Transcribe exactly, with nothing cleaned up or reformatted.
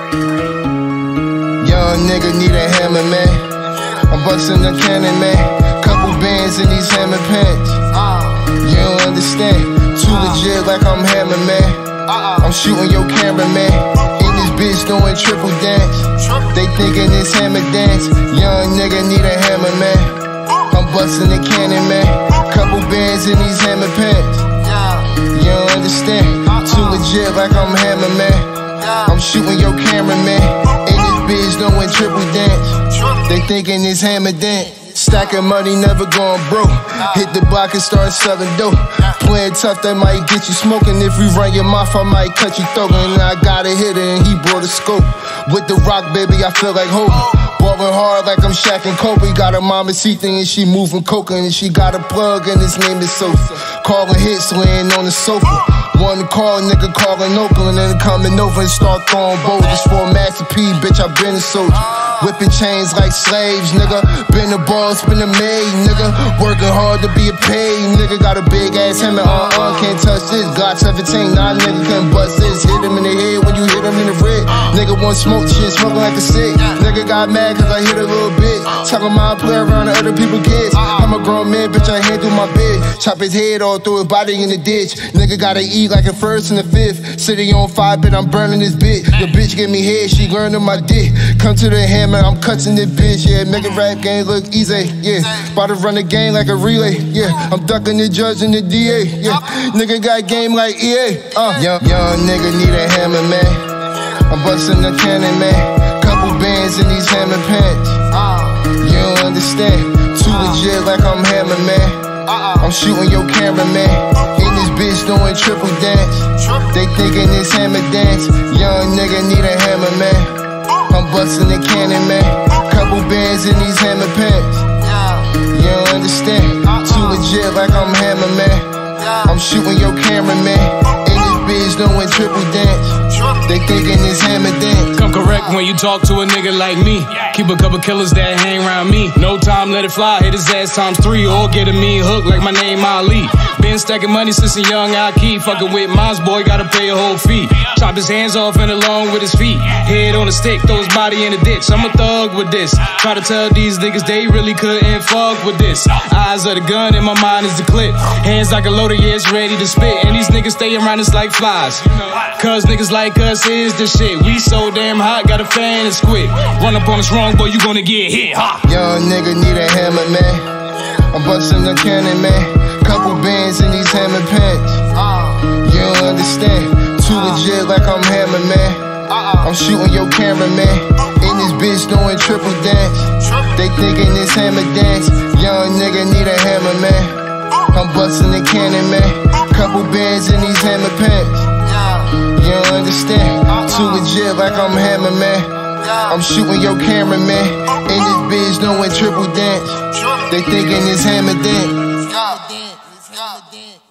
Young nigga need a hammer, man. I'm busting the cannon, man. Couple bands in these hammer pants. You don't understand. Too legit like I'm hammer, man. I'm shooting your camera, man. In this bitch doing triple dance. They thinking it's hammer dance. Young nigga need a hammer, man. I'm busting the cannon, man. Couple bands in these hammer pants. You don't understand. Too legit like I'm hammer, man. I'm shooting your camera, man. In this bitch doing triple dance. They thinking it's hammer dance. Stacking money, never going broke. Hit the block and start selling dope. Playing tough, that might get you smoking. If we run your mouth, I might cut you throat. And I got a hitter and he brought a scope. With the rock, baby, I feel like Hogan. Ballin' hard like I'm Shaq and Kobe. Got a mama seating and she moving coke. And she got a plug and his name is Sophie. Calling hits, laying on the sofa. One call, nigga calling Oakland and coming over and start throwing boulders for a Master P, bitch, I been a soldier. Whipping chains like slaves, nigga. Been a boss, been a maid, nigga. Working hard to be a paid, nigga. Got a big ass hammer, uh-uh, can't touch this. Glock seventeen, nah, nigga can't bust this. Hit him in the head when you hit him in the red. Nigga want smoke shit, smoking like a sick. Nigga got mad cause I hit a little bit. Talking about play around to other people's kids. I'm a grown man, bitch, I handle my bed. Chop his head off, throw his body in the ditch. Nigga gotta eat like a first and a fifth. City on fire, but I'm burning this bitch. The bitch give me head, she learning my dick. Come to the hammer, I'm cutting this bitch, yeah. Make a rap game look easy, yeah. About to run the game like a relay, yeah. I'm ducking the judge and the D A, yeah. Nigga got game like E A, uh. Young, young nigga need a hammer, man. I'm busting the cannon, man. Couple bands in these hammer pants. You don't understand. Too legit like I'm hammer, man. I'm shooting your camera, man. In this bitch doing triple dance. They thinking it's hammer dance. Young nigga need a hammer, man. I'm busting the cannon, man. Couple bands in these hammer pants. You don't understand. Too legit like I'm hammer, man. I'm shooting your camera, man. In this bitch doing triple dance. They thinking it's hammer dance. Come correct when you talk to a nigga like me. Keep a couple killers that hang around me. No time, let it fly, hit his ass times three. Or get a mean hook like my name Ali. Been stacking money since a young I keep. Fucking with Mons, boy, gotta pay a whole fee. Chop his hands off and along with his feet. Head on a stick, throw his body in the ditch. I'm a thug with this. Try to tell these niggas they really couldn't fuck with this. Eyes of the gun and my mind is the clip. Hands like a loader, yeah, it's ready to spit. And these niggas stay around us like flies. Cause niggas like us is the shit. We so damn hot, got a fan and squid. Run up on us wrong, boy, you gonna get hit, ha! Young nigga need a hammer, man. I'm busting the cannon, man. Couple bands in these hammer pants. You don't understand. Too legit like I'm hammer, man. I'm shooting your camera, man. In this bitch doing triple dance. They thinking it's hammer dance. Young nigga need a hammer, man. I'm busting the cannon, man. Couple bands in these hammer pants. You don't understand. Too legit like I'm hammer, man. I'm shooting your camera, man. In this bitch doing triple dance. They thinking it's hammer dance.